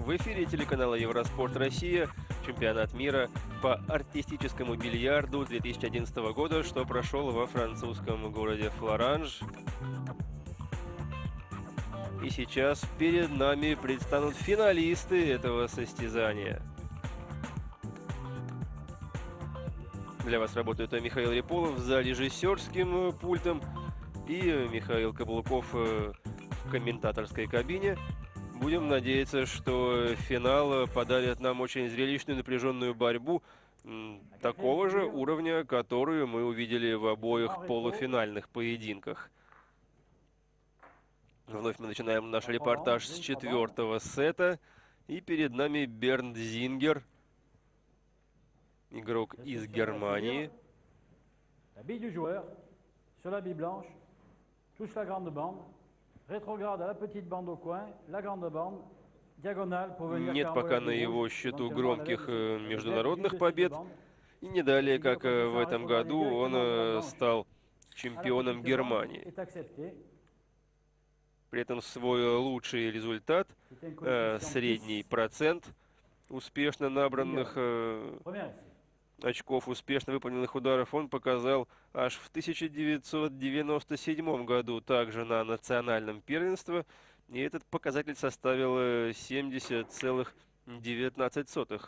В эфире телеканала Евроспорт Россия, чемпионат мира по артистическому бильярду 2011 года, что прошел во французском городе Флоранж. И сейчас перед нами предстанут финалисты этого состязания. Для вас работают Михаил Реполов за режиссерским пультом и Михаил Каблуков в комментаторской кабине. Будем надеяться, что финал подарит нам очень зрелищную напряженную борьбу такого же уровня, которую мы увидели в обоих полуфинальных поединках. Вновь мы начинаем наш репортаж с 4-го сета. И перед нами Бернд Зингер, игрок из Германии. Нет пока на его счету громких международных побед. И не далее, как в этом году, он стал чемпионом Германии. При этом свой лучший результат, средний процент успешно набранных очков, успешно выполненных ударов, он показал аж в 1997 году, также на национальном первенстве, и этот показатель составил 70,19.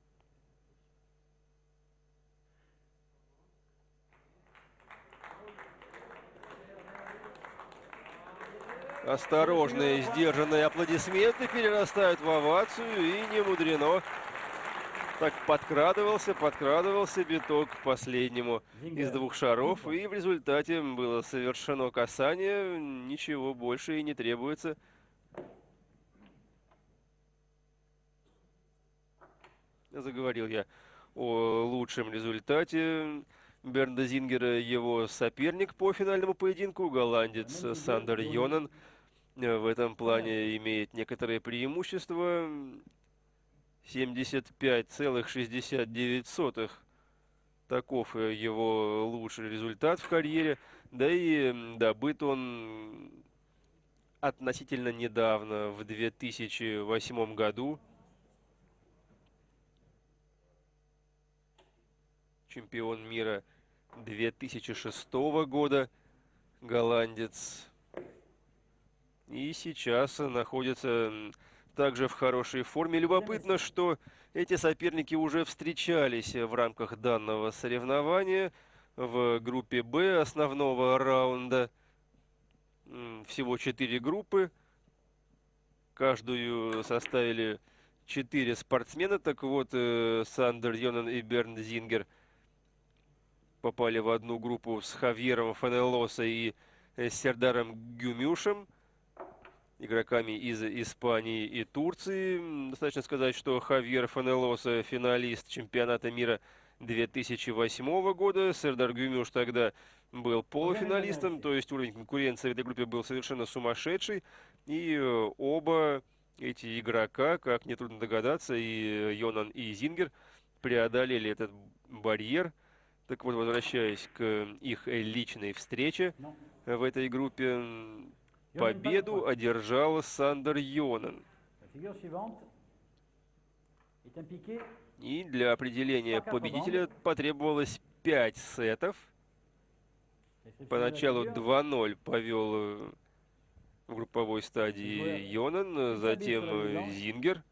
Осторожные, сдержанные аплодисменты перерастают в овацию, и не мудрено. Так подкрадывался биток к последнему из двух шаров, и в результате было совершено касание, ничего больше и не требуется. Заговорил я о лучшем результате Бернда Зингера, его соперник по финальному поединку, голландец Сандер Йонан, в этом плане имеет некоторые преимущества. 75,69. Таков его лучший результат в карьере. Да и добыт он относительно недавно, в 2008 году. Чемпион мира 2006 года, голландец. И сейчас находится также в хорошей форме. Любопытно, что эти соперники уже встречались в рамках данного соревнования в группе «Б» основного раунда. Всего 4 группы. Каждую составили 4 спортсмена. Так вот, Сандер Йонан и Бернд Зингер попали в одну группу с Хавьером Фенелоса и Сердаром Гюмюшем, игроками из Испании и Турции. Достаточно сказать, что Хавьер Фенелоса – финалист чемпионата мира 2008 года. Сердар Гюмюш тогда был полуфиналистом, то есть уровень конкуренции в этой группе был совершенно сумасшедший. И оба эти игрока, как нетрудно догадаться, и Йонан, и Зингер, преодолели этот барьер. Так вот, возвращаясь к их личной встрече в этой группе, победу одержал Сандер Йонан. И для определения победителя потребовалось 5 сетов. Поначалу 2-0 повел в групповой стадии Йонан, затем Зингер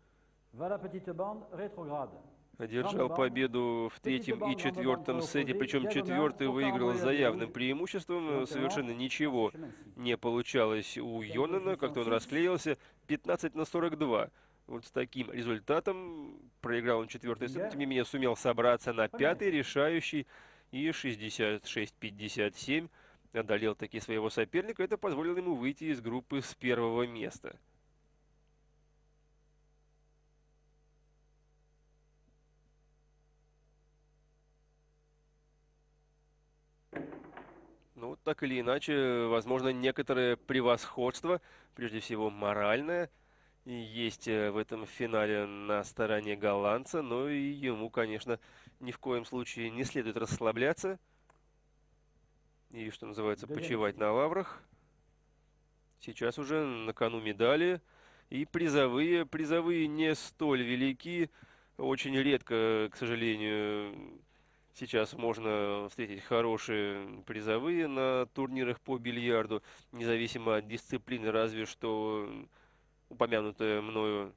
одержал победу в третьем и четвертом сете, причем четвертый выиграл с заявным преимуществом. Совершенно ничего не получалось у Йонана, как-то он расклеился, 15-42. Вот с таким результатом проиграл он четвертый сет, тем не менее сумел собраться на пятый, решающий, и 66-57 одолел таки своего соперника. Это позволило ему выйти из группы с первого места. Ну, так или иначе, возможно, некоторое превосходство, прежде всего моральное, есть в этом финале на стороне голландца, но и ему, конечно, ни в коем случае не следует расслабляться и, что называется, почивать на лаврах. Сейчас уже на кону медали. И призовые не столь велики. Очень редко, к сожалению, сейчас можно встретить хорошие призовые на турнирах по бильярду, независимо от дисциплины, разве что упомянутая мною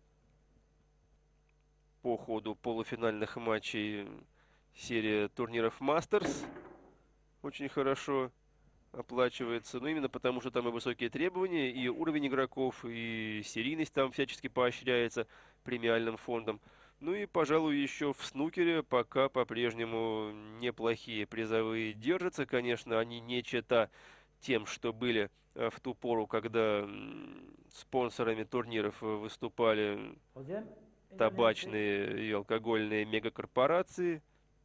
по ходу полуфинальных матчей серия турниров Мастерс очень хорошо оплачивается, но именно потому, что там и высокие требования, и уровень игроков, и серийность там всячески поощряется премиальным фондом. Ну и, пожалуй, еще в снукере пока по-прежнему неплохие призовые держатся. Конечно, они не чета тем, что были в ту пору, когда спонсорами турниров выступали табачные и алкогольные мегакорпорации.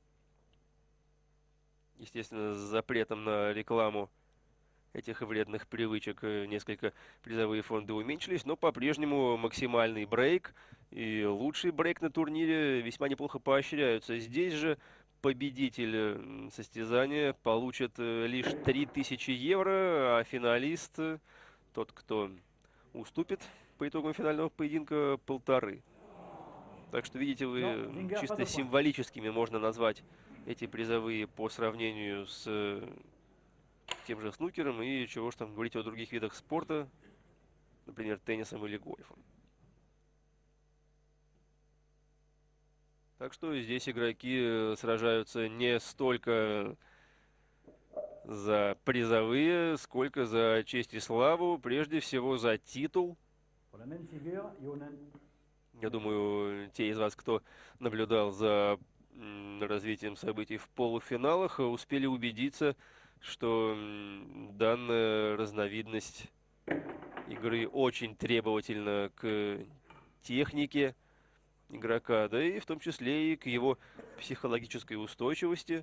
Естественно, с запретом на рекламу этих вредных привычек несколько призовые фонды уменьшились, но по-прежнему максимальный брейк и лучший брейк на турнире весьма неплохо поощряются. Здесь же победитель состязания получит лишь 3000 евро, а финалист, тот, кто уступит по итогам финального поединка, 1500. Так что, видите вы, чисто символическими можно назвать эти призовые по сравнению с тем же снукером и чего ж там говорить о других видах спорта, например, теннисом или гольфом. Так что здесь игроки сражаются не столько за призовые, сколько за честь и славу, прежде всего за титул. Я думаю, те из вас, кто наблюдал за развитием событий в полуфиналах, успели убедиться, что данная разновидность игры очень требовательна к технике игрока, да и в том числе и к его психологической устойчивости.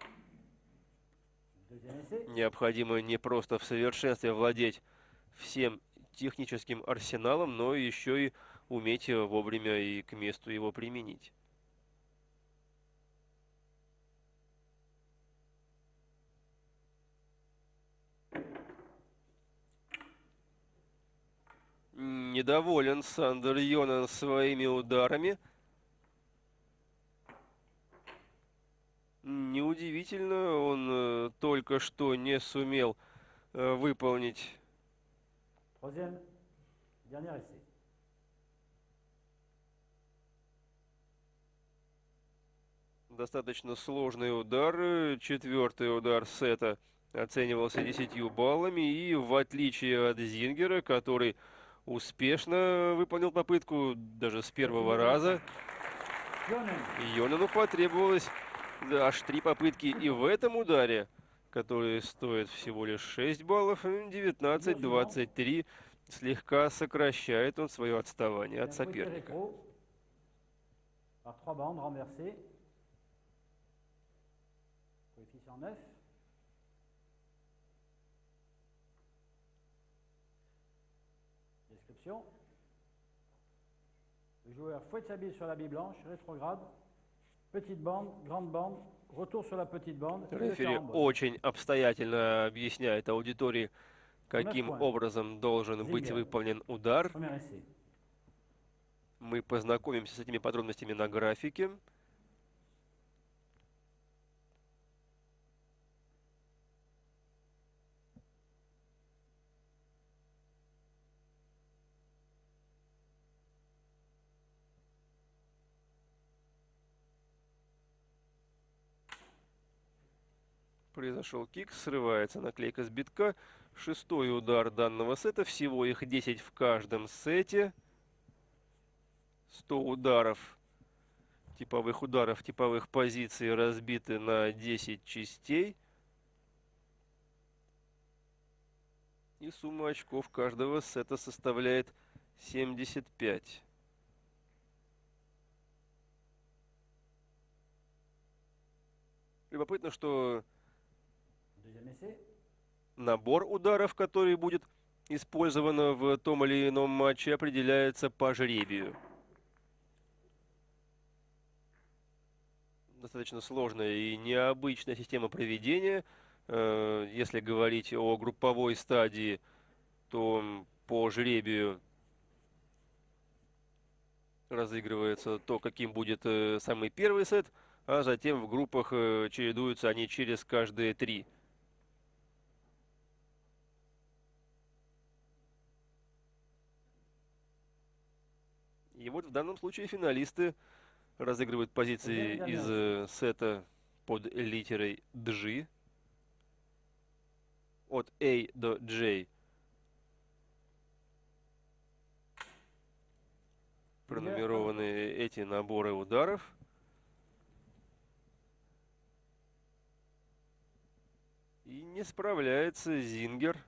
Необходимо не просто в совершенстве владеть всем техническим арсеналом, но еще и уметь вовремя и к месту его применить. Недоволен Сандер Йонан своими ударами. Неудивительно, он только что не сумел выполнить достаточно сложный удар. Четвертый удар сета оценивался 10 баллами. И в отличие от Зингера, который успешно выполнил попытку даже с первого раза, Йонану потребовалось аж 3 попытки и в этом ударе, который стоит всего лишь 6 баллов, 19-23. Слегка сокращает он свое отставание от соперника. Le joueur fouette sa bille sur la bille blanche, rétrograde, petite bande, grande bande, retour sur la petite bande. Рефери очень обстоятельно объясняет аудитории, каким образом должен быть выполнен удар. Мы познакомимся с этими подробностями на графике. Произошел кик, срывается наклейка с битка. Шестой удар данного сета. Всего их 10 в каждом сете. 100 ударов, типовых позиций разбиты на 10 частей. И сумма очков каждого сета составляет 75. Любопытно, что набор ударов, который будет использован в том или ином матче, определяется по жребию. Достаточно сложная и необычная система проведения. Если говорить о групповой стадии, то по жребию разыгрывается то, каким будет самый первый сет, а затем в группах чередуются они через каждые 3. И вот в данном случае финалисты разыгрывают позиции из сета под литерой G от A до J. Пронумерованы эти наборы ударов. И не справляется Зингер.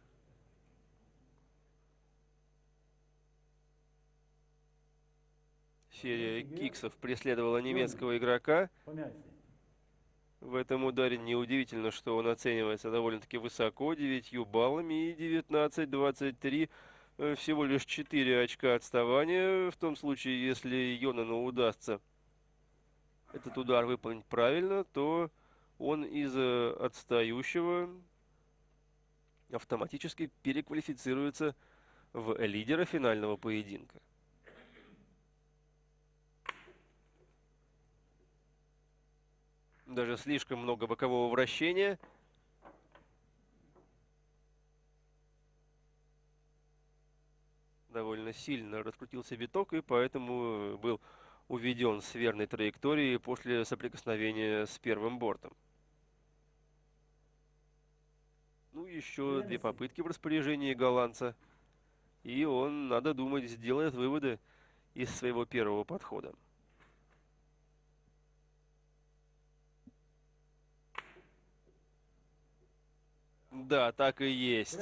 Серия киксов преследовала немецкого игрока. В этом ударе неудивительно, что он оценивается довольно-таки высоко, 9 баллами, и 19-23, всего лишь 4 очка отставания. В том случае, если Йонану удастся этот удар выполнить правильно, то он из отстающего автоматически переквалифицируется в лидера финального поединка. Даже слишком много бокового вращения. Довольно сильно раскрутился виток, и поэтому был уведен с верной траектории после соприкосновения с первым бортом. Ну, еще 2 попытки в распоряжении голландца. И он, надо думать, сделает выводы из своего первого подхода. Да, так и есть.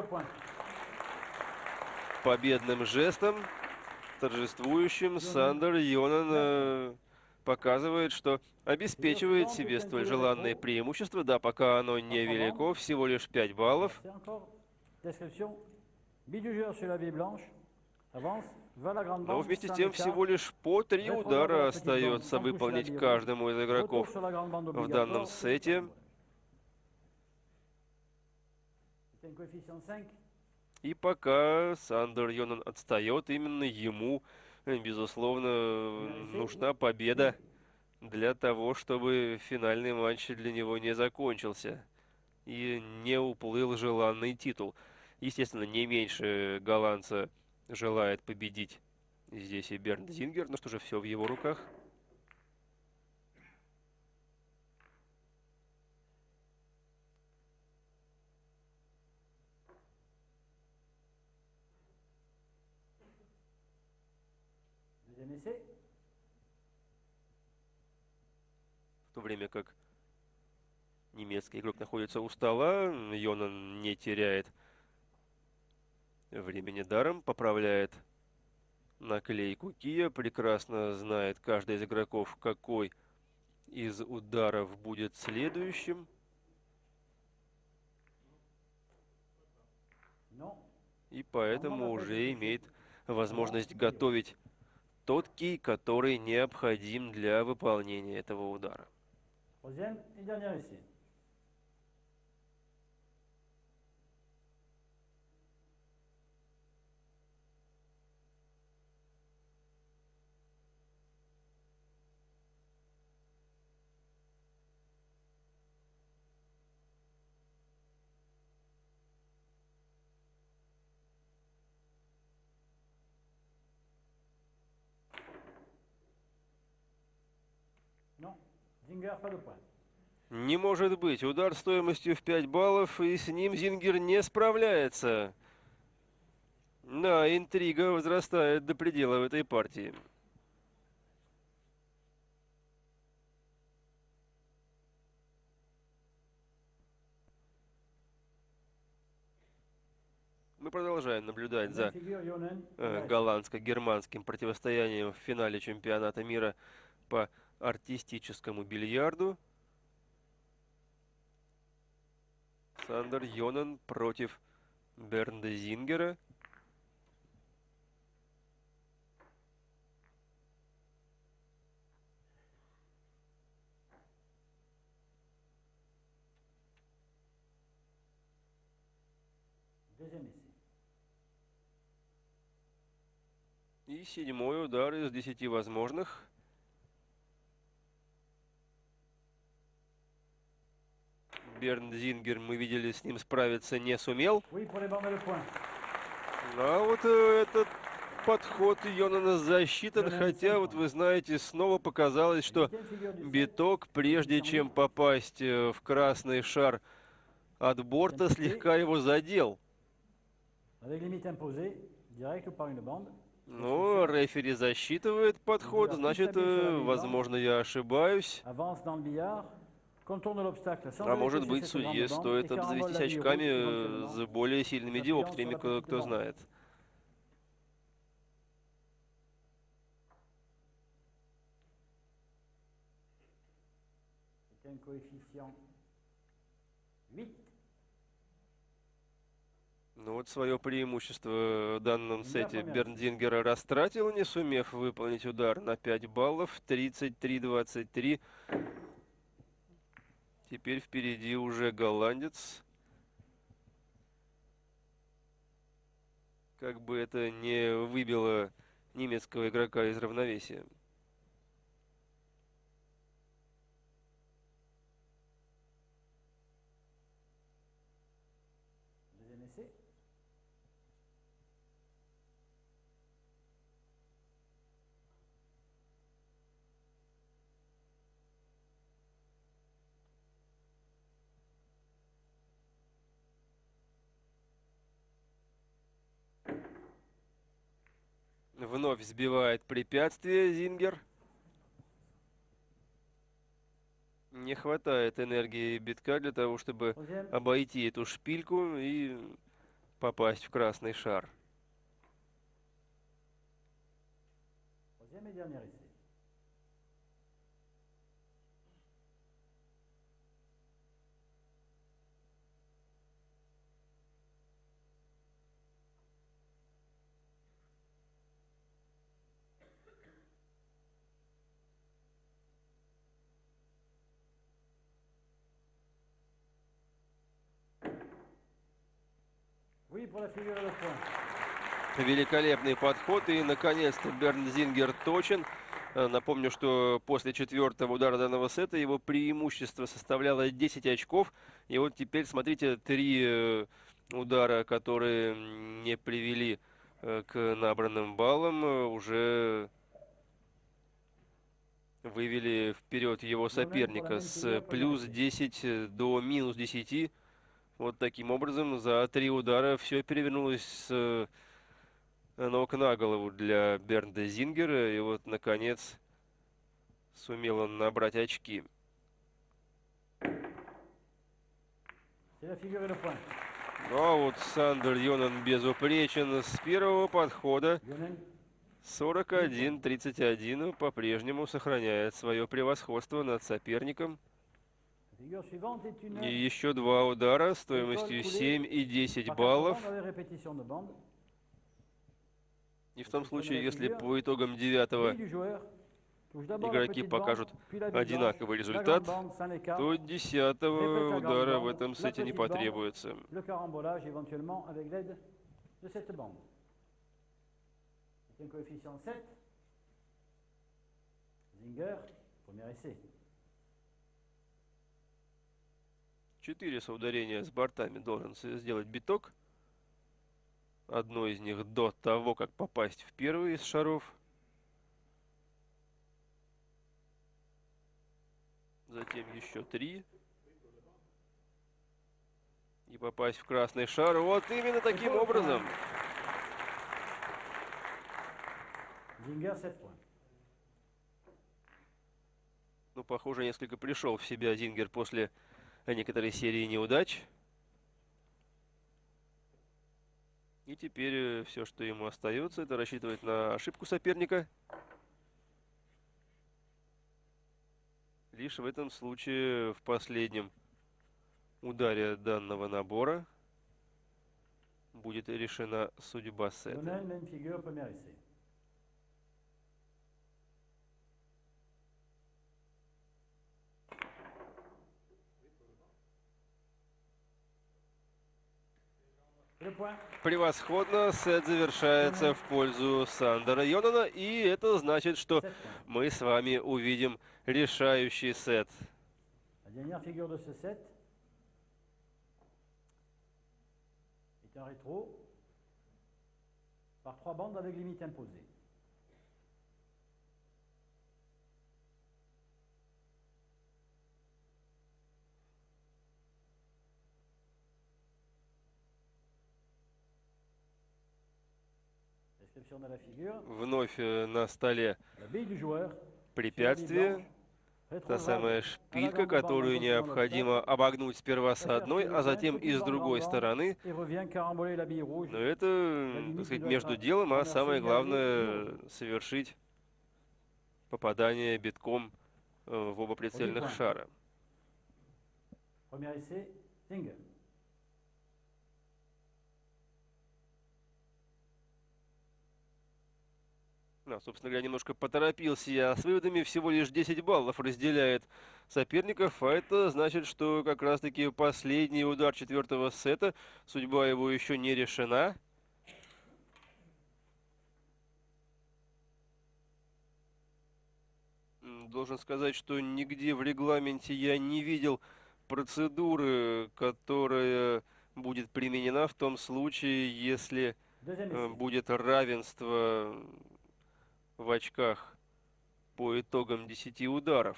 Победным жестом, торжествующим, Сандер Йонан показывает, что обеспечивает себе столь желанное преимущество. Да, пока оно невелико, всего лишь 5 баллов. Но вместе с тем всего лишь по 3 удара остается выполнить каждому из игроков в данном сете. И пока Сандер Йонан отстает, именно ему, безусловно, нужна победа для того, чтобы финальный матч для него не закончился и не уплыл желанный титул. Естественно, не меньше голландца желает победить здесь и Бернд Зингер, но что же, все в его руках. В то время как немецкий игрок находится у стола, Йонан не теряет времени даром, поправляет наклейку Кия, прекрасно знает каждый из игроков, какой из ударов будет следующим. И поэтому уже имеет возможность готовить тот кий, который необходим для выполнения этого удара. Не может быть. Удар стоимостью в 5 баллов, и с ним Зингер не справляется. Да, интрига возрастает до предела в этой партии. Мы продолжаем наблюдать за голландско-германским противостоянием в финале чемпионата мира по артистическому бильярду. Сандер Йонан против Бернда Зингера. И И 7-й удар из 10 возможных. Бернд Зингер, мы видели, с ним справиться не сумел. Oui, pour les bandes et le point. А вот этот подход Йонана засчитан, хотя, вот вы знаете, снова показалось, что Huitième figure du set. биток, прежде чем попасть в красный шар от борта, слегка его задел. Avec limite imposée, direct ou par une bande. Но рефери засчитывает подход, значит, возможно, я ошибаюсь. Avance dans le billard. Contourne l'obstacle sans А aller может toucher быть, cette судье grande bande стоит et carambole обзавестись la bille rouge очками éventuellement. с более сильными диоптриями, кто знает. C'est un coefficient 8. Ну вот свое преимущество в данном сете Бернд Зингер растратил, не сумев выполнить удар на 5 баллов. 33-23. Теперь впереди уже голландец. Как бы это не выбило немецкого игрока из равновесия. Deuxième essai. Вновь сбивает препятствие Зингер. Не хватает энергии битка для того, чтобы обойти эту шпильку и попасть в красный шар. Troisième et dernier essai. Oui, pour la figure et le point. Великолепный подход, и наконец-то Бернд Зингер точен. Напомню, что после 4-го удара данного сета его преимущество составляло 10 очков. И вот теперь, смотрите, 3 удара, которые не привели к набранным баллам, уже вывели вперед его соперника с плюс 10 до минус 10. Вот таким образом за 3 удара все перевернулось с ног на голову для Бернда Зингера. И вот, наконец, сумел он набрать очки. C'est la figure et le point. Ну а вот Сандер Йонан безупречен с первого подхода. Lionel, 41-31 по-прежнему сохраняет свое превосходство над соперником. la figure suivante est une И еще 2 удара стоимостью 7 и 10 баллов. bandes avec répétition de bande. И в том случае, если по итогам 9-го Bille du joueur. Touche d'abord la игроки petite покажут bande, puis la bille одинаковый blanche, la результат, grande bande sans l'écart, то 10-го répète la grande удара в bande, этом la сете не petite bande, потребуется. le carambolage éventuellement avec l'aide de cette bande. C'est un coefficient 7. Zinger, premier essai. 4 соударения с бортами должен сделать биток. Одно из них до того, как попасть в первый из шаров. Затем еще 3. И попасть в красный шар. Вот именно таким образом. Zinger, 7 points. Ну, похоже, несколько пришел в себя Зингер после некоторой серии неудач. И теперь все, что ему остается, это рассчитывать на ошибку соперника. Лишь в этом случае, в последнем ударе данного набора, будет решена судьба сета. Lionel, même figure, premier essai. Et le point. Превосходно, сет завершается в пользу Сандера Йонана, и это значит, что 7 points. мы с вами увидим решающий сет. La dernière figure de ce set est un rétro par 3 bandes avec limite imposée. Description de la figure. Вновь на столе La bille du joueur sur la bille препятствие, blanche, та самая rétrograde à la шпилька, grande bande en которую continuant необходимо l'obstacle, обогнуть сперва с va chercher одной, les а points, затем и petite с bande, другой grande bande, стороны. et revient caramboler la bille rouge. Но это, La так limite qui сказать, doit между être делом, а renversée, самое égalée, et главное rouge. совершить попадание битком в оба прицельных points. шара. Premier essai, Zinger. Да, собственно говоря, немножко поторопился я с выводами. Всего лишь 10 баллов разделяет соперников, а это значит, что как раз-таки последний удар четвертого сета, судьба его еще не решена. Должен сказать, что нигде в регламенте я не видел процедуры, которая будет применена в том случае, если Deuxième essai. будет равенство в очках по итогам 10 ударов.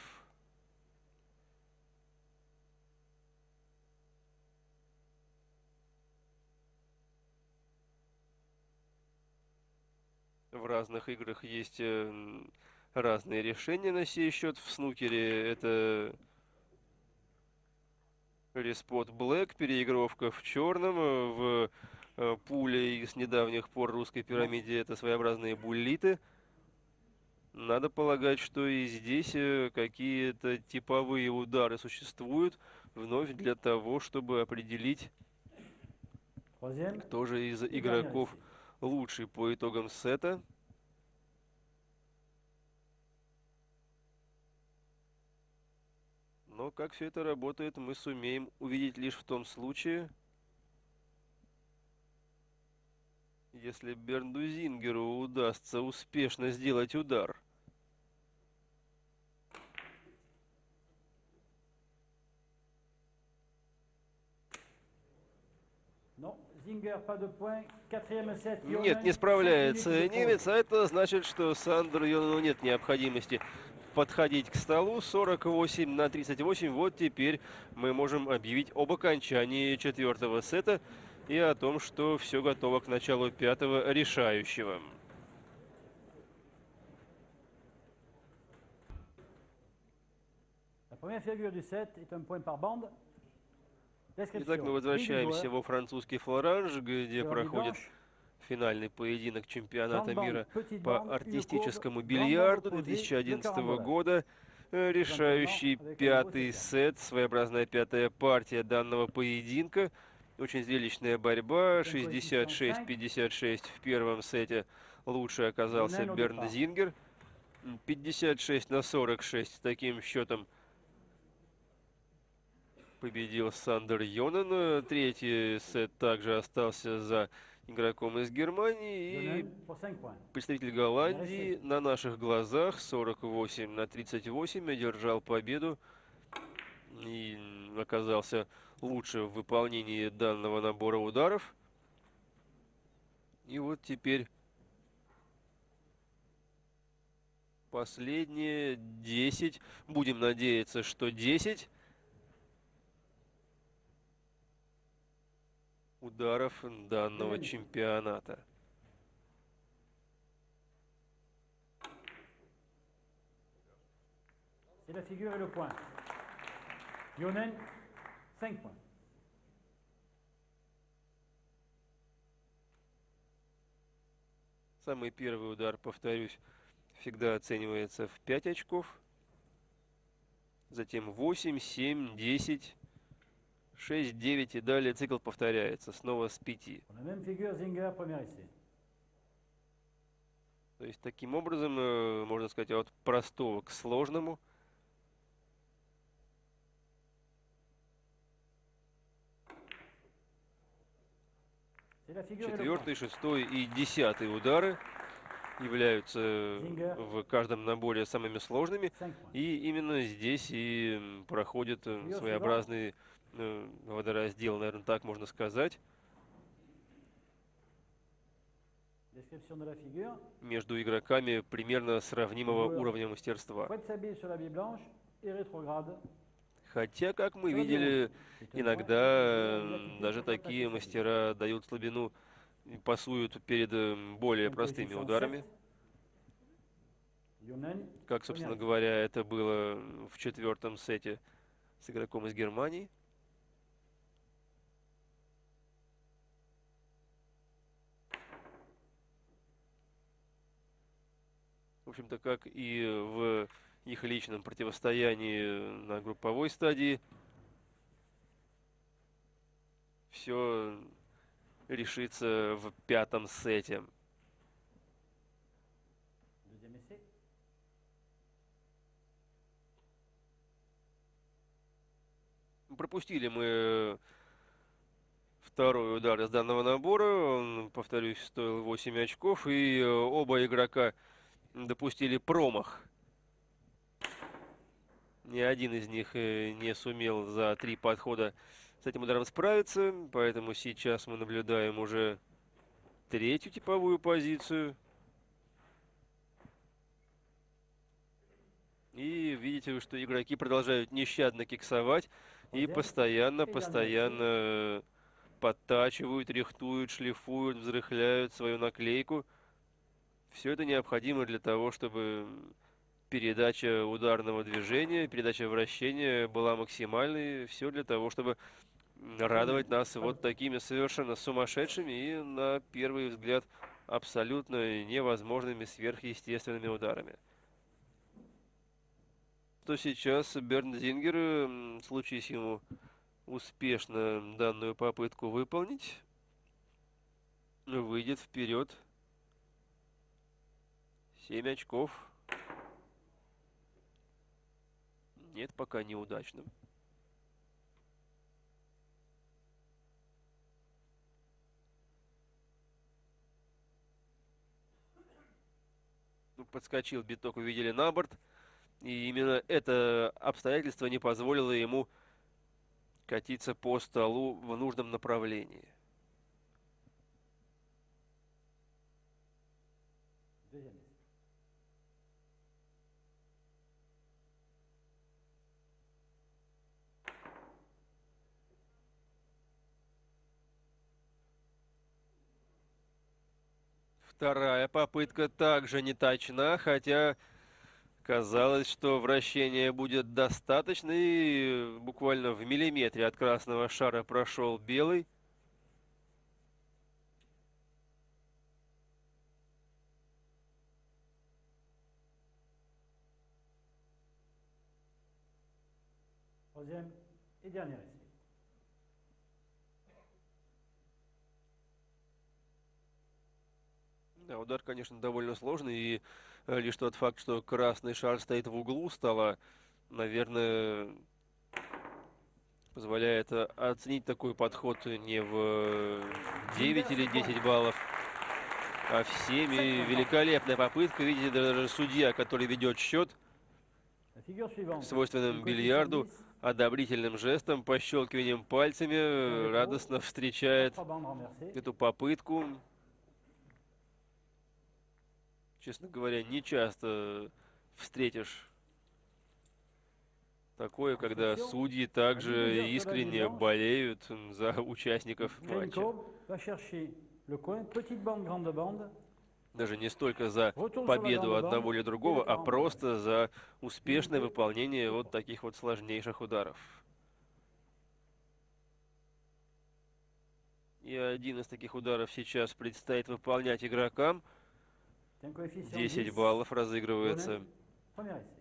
В разных играх есть разные решения на сей счет. В снукере это респот блэк, переигровка в черном. В пуле с недавних пор русской пирамиде это своеобразные буллиты. Надо полагать, что и здесь какие-то типовые удары существуют, вновь для того, чтобы определить, Troisième кто же из et dernier игроков essai. лучший по итогам сета. Но как все это работает, мы сумеем увидеть лишь в том случае, если Бернду Зингеру удастся успешно сделать удар. Non, Zinger, pas de point. Quatrième essai. Нет, не справляется немец, а это значит, что Сандеру Йонану нет необходимости подходить к столу. 48-38. Вот теперь мы можем объявить об окончании четвертого сета и о том, что все готово к началу пятого решающего. La première figure du set est un point par bande. Итак, мы Description. возвращаемся во французский флоранж, где Sur la bille проходит blanche, финальный поединок чемпионата grande bande, мира petite по bande, une артистическому courbe, grande bande бильярду opposée, 2011 le carambolage. года. Решающий avec un пятый nouveau сет, своеобразная пятая партия данного поединка. Очень зрелищная борьба, 66-56 в первом сете. Лучше оказался Йонен au Бернд départ. Зингер. 56-46 с таким счетом победил Сандер Йонан. Третий сет также остался за игроком из Германии. И Йонен pour 5 points. представитель Голландии на наших глазах 48-38 одержал победу и оказался лучше в выполнении данного набора ударов. И вот теперь последние 10. Будем надеяться, что 10 ударов данного чемпионата. C'est la figure et le point. Yonen, 5 points. Самый первый удар, повторюсь, всегда оценивается в 5 очков. Затем 8, 7, 10, 6, 9 и далее цикл повторяется снова с 5. Pour la même figure, Zinger, premier essai. То есть таким образом, можно сказать, от простого к сложному. C'est la figure et le point. Четвертый, шестой и десятый удары являются Zinger, в каждом наборе самыми сложными. 5 points. И именно здесь и проходит Фигура своеобразный водораздел, наверное, так можно сказать, Description de la figure. между игроками примерно сравнимого уровня мастерства. Fouette sa bille sur la bille blanche et rétrograde. Хотя, как мы Sur la bille видели, rouge. C'est un иногда point. Il a quitté даже pour faire такие passer sa bille. мастера дают слабину и пасуют перед более Donc, простыми coefficient ударами. 7. Yunen, Как, собственно première говоря, это было в четвертом сете с игроком из Германии. В общем-то, как и в их личном противостоянии на групповой стадии, все решится в пятом сете. deuxième essai. Пропустили мы второй удар из данного набора. Он, повторюсь, стоил 8 очков. И оба игрока допустили промах. Ни один из них не сумел за 3 подхода с этим ударом справиться. Поэтому сейчас мы наблюдаем уже третью типовую позицию. И видите, что игроки продолжают нещадно киксовать и постоянно подтачивают, рихтуют, шлифуют, взрыхляют свою наклейку. Все это необходимо для того, чтобы передача ударного движения, передача вращения была максимальной. Все для того, чтобы радовать нас вот такими совершенно сумасшедшими и, на первый взгляд, абсолютно невозможными сверхъестественными ударами. То сейчас Бернд Зингер, случись ему успешно данную попытку выполнить, выйдет вперед. 7 очков. Нет, пока неудачным. Подскочил биток, увидели на борт. И именно это обстоятельство не позволило ему катиться по столу в нужном направлении. Deuxième essai. Вторая попытка также не точна, хотя казалось, что вращения будет достаточно, и буквально в миллиметре от красного шара прошел белый. Troisième et dernier essai. Да, удар, конечно, довольно сложный, и лишь тот факт, что красный шар стоит в углу стола, наверное, позволяет оценить такой подход не в 9 или 10 баллов, а в 7. И великолепная попытка. Видите, даже судья, который ведет счет, La figure suivante. свойственным Le coefficient бильярду, 10, одобрительным жестом, пощелкиванием пальцами, радостно встречает 3 bandes renversées. эту попытку. Честно говоря, не часто встретишь такое, когда судьи также искренне болеют за участников Green матча. Courbe va chercher le coin, petite bande, grande bande. Даже не столько за победу одного или другого, а просто за успешное выполнение вот таких вот сложнейших ударов. И один из таких ударов сейчас предстоит выполнять игрокам. 10 баллов разыгрывается. Premier essai.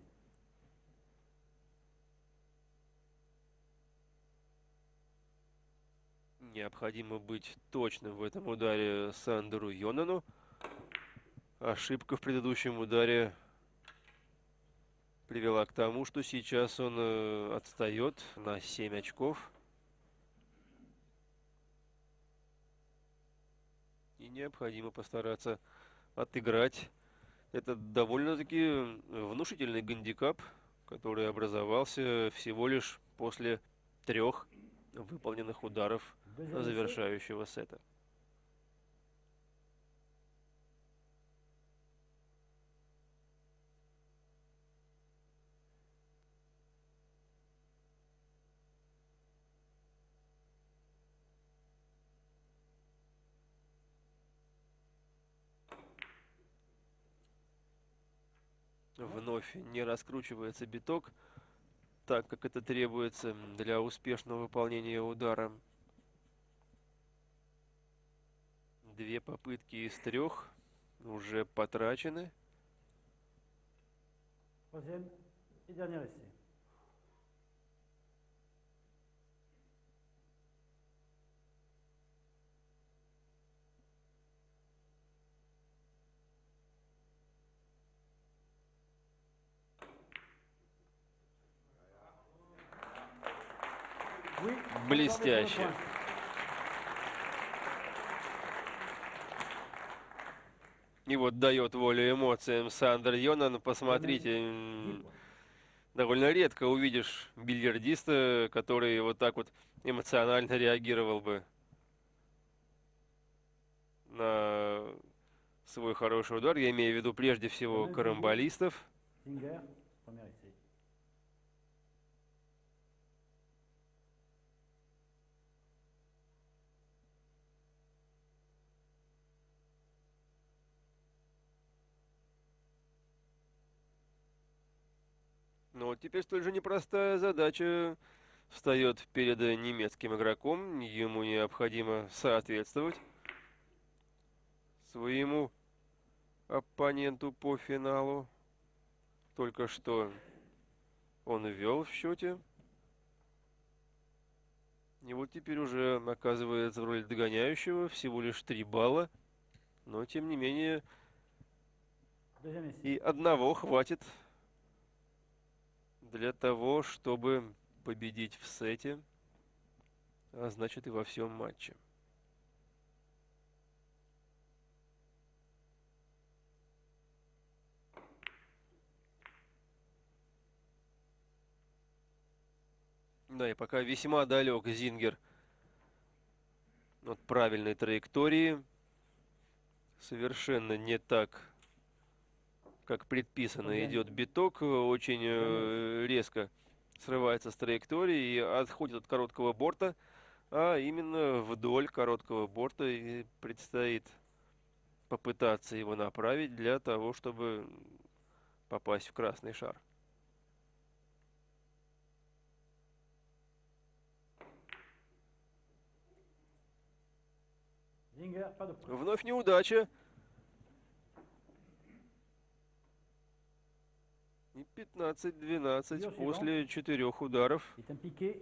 Необходимо быть точным в этом ударе Сандеру Йонану. Ошибка в предыдущем ударе привела к тому, что сейчас он отстает на 7 очков. необходимо постараться отыграть этот довольно-таки внушительный гандикап, который образовался всего лишь после 3 выполненных ударов Deuxième essai. завершающего сета. Вновь не раскручивается биток, так как это требуется для успешного выполнения удара. 2 попытки из 3 уже потрачены. Troisième et dernier essai. Oui, Блестяще. accordé pour le point. И вот дает волю эмоциям Сандер Йонан. Посмотрите, 10 points. довольно редко увидишь бильярдиста, который вот так вот эмоционально реагировал бы на свой хороший удар. Я имею в виду прежде всего карамболистов. Zinger, premier essai. Но вот теперь столь же непростая задача встает перед немецким игроком. Ему необходимо соответствовать своему оппоненту по финалу. Только что он вел в счете. И вот теперь уже оказывается в роли догоняющего. Всего лишь 3 балла. Но тем не менее Deuxième essai. и одного хватит для того, чтобы победить в сете, а значит и во всем матче. Да, и пока весьма далек Зингер от правильной траектории. Совершенно не так, как предписано, идет биток. Очень резко срывается с траектории и отходит от короткого борта. А именно вдоль короткого борта и предстоит попытаться его направить для того, чтобы попасть в красный шар. Zinger, pas de point. Вновь неудача. И 15-12 после 4 ударов. C'est un piqué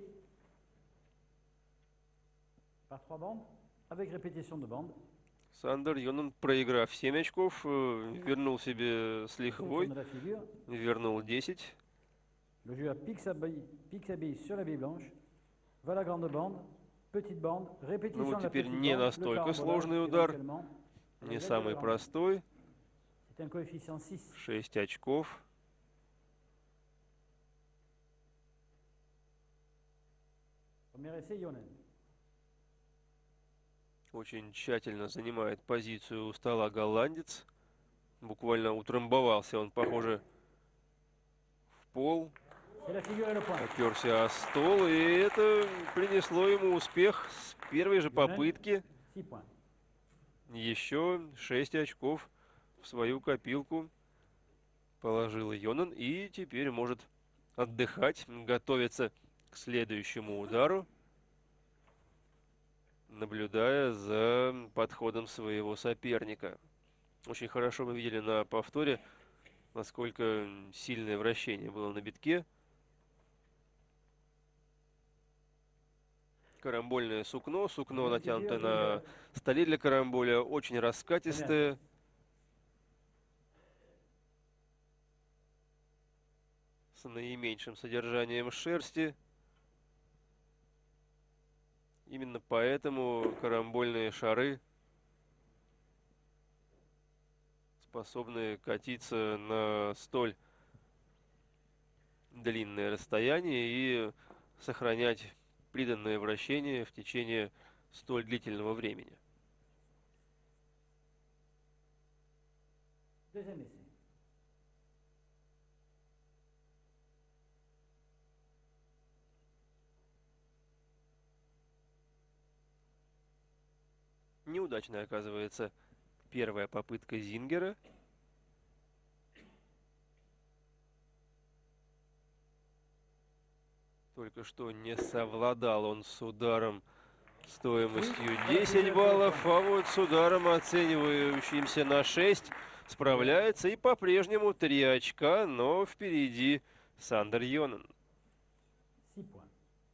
par 3 bandes, avec répétition de bandes. Сандер Йонан, проиграв 7 очков, вернул себе с лихвой, Sélection de la figure. вернул 10. Le joueur pique sa bille sur la bille blanche. Va la grande bande, petite bande, répétition Ну вот de la теперь petite не bande, le настолько carambolage, сложный удар, éventuellement, et la не règle de самый la grande. простой. C'est un coefficient 6. 6 очков. Premier essai, Yonen. Очень тщательно занимает позицию у стола голландец. Буквально утрамбовался он, похоже, в пол. C'est la figure et le point. Оперся о стол, и это принесло ему успех с первой же попытки. 6 points. Еще 6 очков в свою копилку положил Йонан, и теперь может отдыхать, готовиться к следующему удару, наблюдая за подходом своего соперника. Очень хорошо мы видели на повторе, насколько сильное вращение было на битке. Карамбольное сукно, натянутое на столе для карамболя, очень раскатистое. С наименьшим содержанием шерсти. Именно поэтому карамбольные шары способны катиться на столь длинное расстояние и сохранять приданное вращение в течение столь длительного времени. Deuxième essai. Неудачной оказывается первая попытка Зингера. Только что не совладал он с ударом стоимостью 10 баллов, а вот с ударом, оценивающимся на 6, справляется. И по-прежнему 3 очка, но впереди Сандер Йонен. 6 points.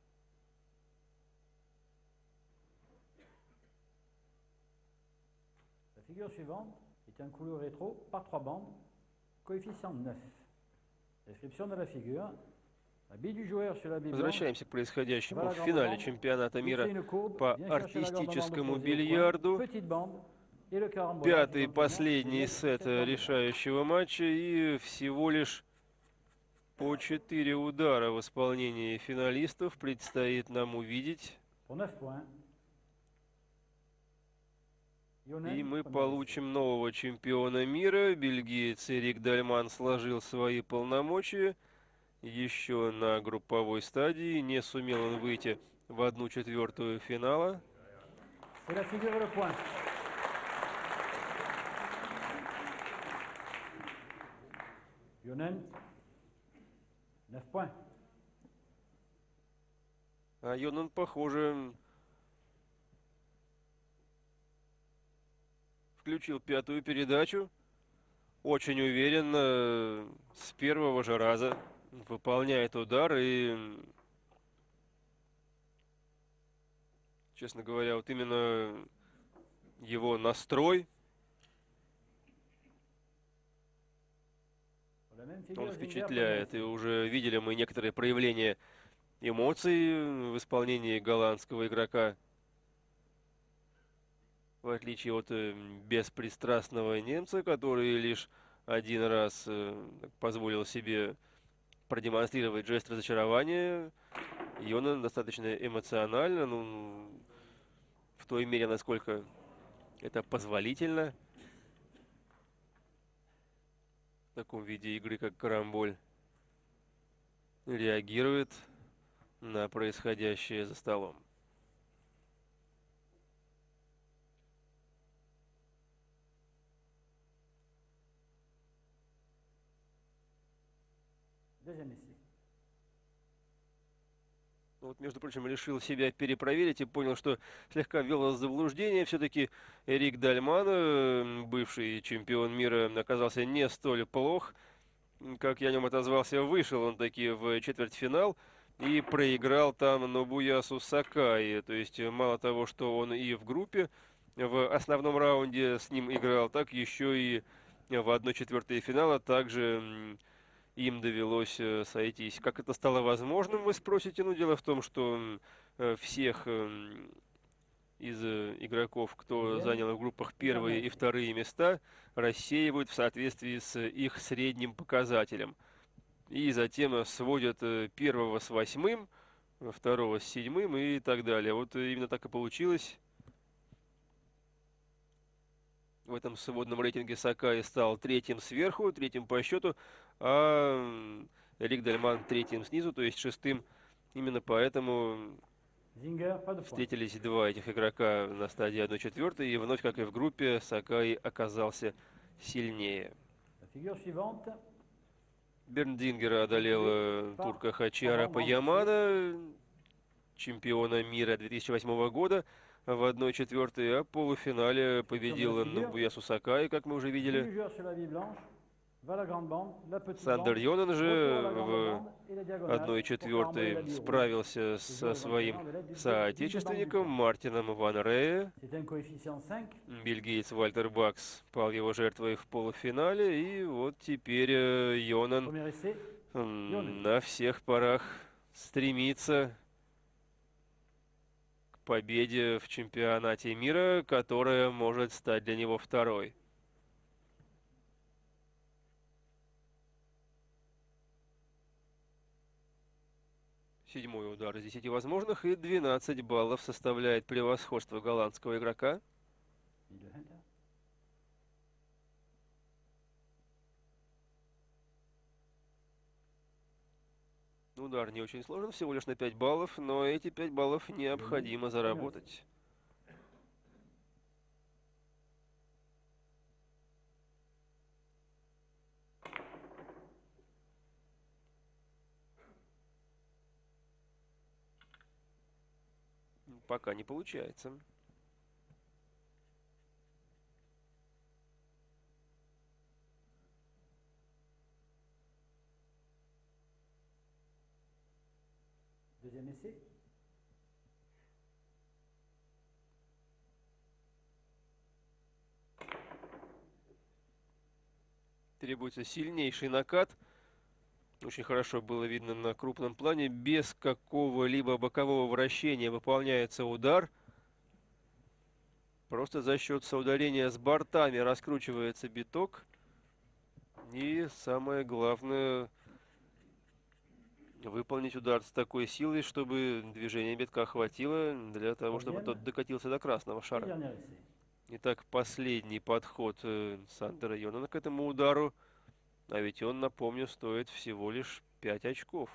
La figure suivante est un couloir rétro par 3 bandes, coefficient 9. Description de la figure. La bille du joueur sur la bille blanche. Возвращаемся к происходящему в финале чемпионата мира по артистическому бильярду. Пятый и последний сет решающего матча, и всего лишь по 4 удара в исполнении финалистов предстоит нам увидеть. И мы получим нового чемпиона мира. Бельгиец Эрик Дальман сложил свои полномочия. Еще на групповой стадии не сумел он выйти в 1/4 финала. Йонен, 9 points. А Йонен, похоже, включил пятую передачу. Очень уверенно, с первого же раза выполняет удар. И, честно говоря, вот именно его настрой, он впечатляет. И уже видели мы некоторые проявления эмоций в исполнении голландского игрока. В отличие от беспристрастного немца, который лишь один раз позволил себе продемонстрировать жест разочарования, Йонен достаточно эмоционально, ну, в той мере, насколько это позволительно в таком виде игры, как карамболь, реагирует на происходящее за столом. Вот, между прочим, решил себя перепроверить и понял, что слегка ввел в заблуждение. Все-таки Эрик Дальман, бывший чемпион мира, оказался не столь плох, как я о нем отозвался. Вышел он таки в четвертьфинал и проиграл там Нобуясу Сакаи. То есть, мало того, что он и в группе в основном раунде с ним играл, так еще и в 1/4 финала также им довелось сойтись. Как это стало возможным, вы спросите? Ну, дело в том, что всех из игроков, кто занял в группах первые и вторые места, рассеивают в соответствии с их средним показателем. И затем сводят первого с 8-м, второго с 7-м и так далее. Вот именно так и получилось. В этом сводном рейтинге Сакаи стал третьим сверху, третьим по счету, а Эрик Дальман третьим снизу, то есть 6-м. Именно поэтому встретились два этих игрока на стадии 1/4, и вновь, как и в группе, Сакаи оказался сильнее. Бернд Зингер одолел турка Хачиара Паямана, чемпиона мира 2008 года, в 1/4, а в полуфинале победил Нобуясу Сакаи, как мы уже видели. Сандер Йонен же в 1/4 справился со своим соотечественником Мартином Ван Рее. Бельгиец Вальтер Бакс пал его жертвой в полуфинале, и вот теперь Йонен на всех парах стремится к победе в чемпионате мира, которая может стать для него второй. Седьмой удар из 10 возможных, и 12 баллов составляет превосходство голландского игрока. Удар не очень сложен, всего лишь на 5 баллов, но эти 5 баллов необходимо заработать. Пока не получается. Deuxième essai. Требуется сильнейший накат. Очень хорошо было видно на крупном плане. Без какого-либо бокового вращения выполняется удар. Просто за счет соударения с бортами раскручивается биток. И самое главное, выполнить удар с такой силой, чтобы движение битка хватило для того, чтобы тот докатился до красного шара. Итак, последний подход Сандера Йонана к этому удару. А ведь он, напомню, стоит всего лишь 5 очков.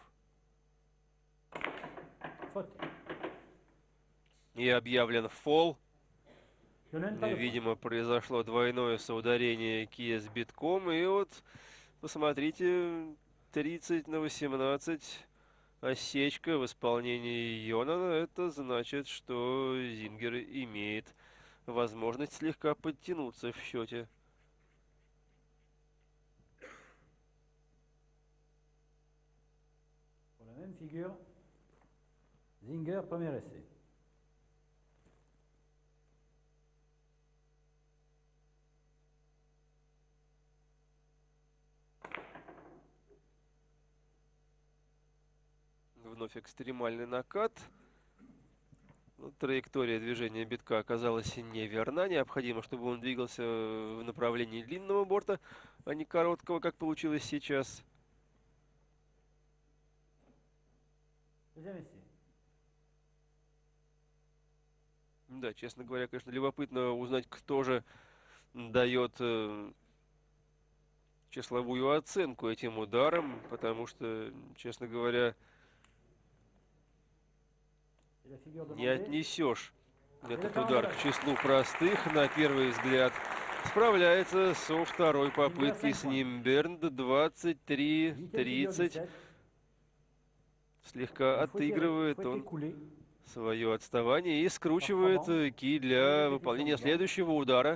И объявлен фол. Видимо, произошло двойное соударение кия с битком. И вот, посмотрите, 30/18 осечка в исполнении Йонана. Это значит, что Зингер имеет возможность слегка подтянуться в счете. Pour la même figure, Zinger, premier essai. Вновь экстремальный накат. Траектория движения битка оказалась неверна. Необходимо, чтобы он двигался в направлении длинного борта, а не короткого, как получилось сейчас. Да, честно говоря, конечно, любопытно узнать, кто же дает числовую оценку этим ударам, потому что, честно говоря, не отнесешь этот удар к числу простых. На первый взгляд справляется со второй попытки с ним Бернд. 23-30. Слегка отыгрывает он свое отставание и скручивает ки для выполнения следующего удара.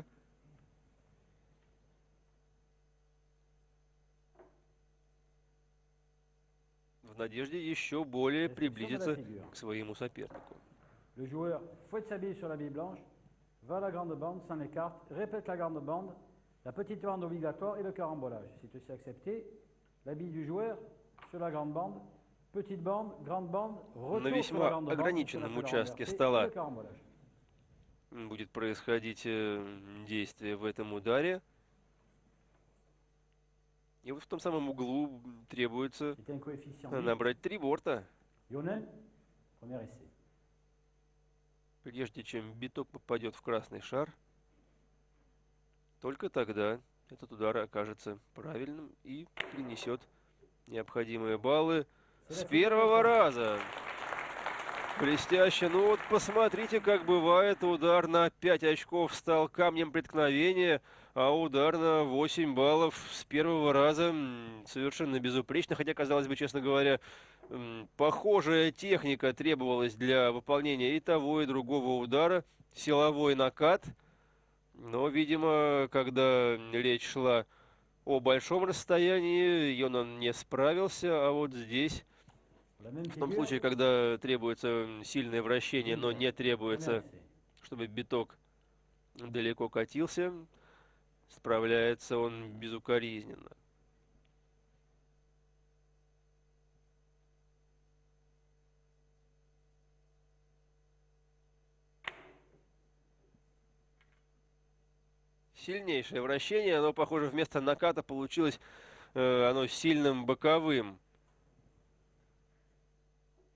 В надежде еще более приблизиться к своему сопернику. Le joueur fouette sa bille sur la bille blanche, va à la grande bande, s'en écarte, répète la grande bande, la petite bande obligatoire et le carambolage. C'est aussi accepté. La bille du joueur sur la grande bande, petite bande, grande bande, retour sur la grande bande. На весьма ограниченном участке стола будет происходить действие в этом ударе. И вот в том самом углу требуется набрать 3 борта. Прежде чем биток попадет в красный шар, только тогда этот удар окажется правильным и принесет необходимые баллы с первого раза. Блестяще. Ну вот посмотрите, как бывает. Удар на 5 очков стал камнем преткновения, а удар на 8 баллов с первого раза совершенно безупречно. Хотя, казалось бы, честно говоря, похожая техника требовалась для выполнения и того, и другого удара. Силовой накат. Но, видимо, когда речь шла о большом расстоянии, Йонан не справился, а вот здесь... В том случае, когда требуется сильное вращение, но не требуется, чтобы биток далеко катился, справляется он безукоризненно. Сильнейшее вращение, оно, похоже, вместо наката получилось оно сильным боковым.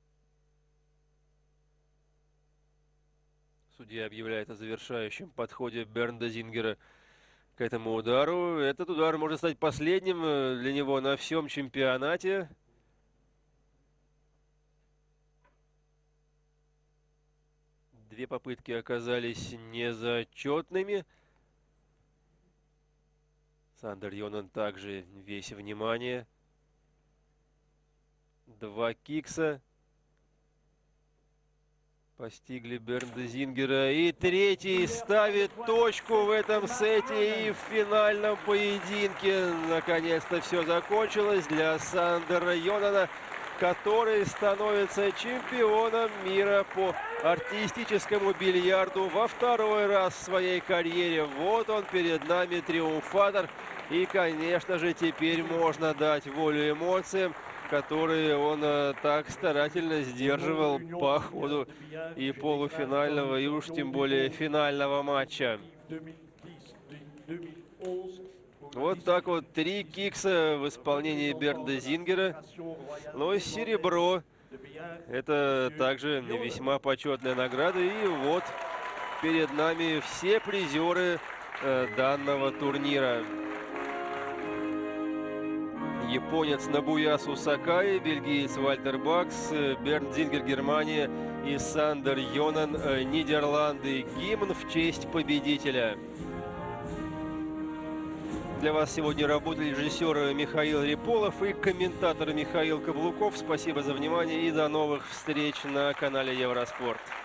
Судья объявляет о завершающем подходе Бернда Зингера к этому удару. Этот удар может стать последним для него на всем чемпионате. Две попытки оказались незачетными. Сандер Йонан также весь внимание. Два кикса постигли Бернда Зингера. И третий ставит точку в этом сете и в финальном поединке. Наконец-то все закончилось для Сандера Йонана, который становится чемпионом мира по артистическому бильярду во второй раз в своей карьере. Вот он перед нами, триумфатор. И, конечно же, теперь можно дать волю эмоциям, которые он так старательно сдерживал по ходу и полуфинального, и уж тем более финального матча. Вот так вот 3 кикса в исполнении Бернда Зингера. Но серебро — это также весьма почетная награда. И вот перед нами все призеры данного турнира. Японец Нобуясу Сакай, бельгиец Вальтер Бакс, Бернд Зингер, Германия, и Сандер Йонан, Нидерланды. Гимн в честь победителя. Для вас сегодня работали режиссер Михаил Реполов и комментатор Михаил Каблуков. Спасибо за внимание и до новых встреч на канале Евроспорт.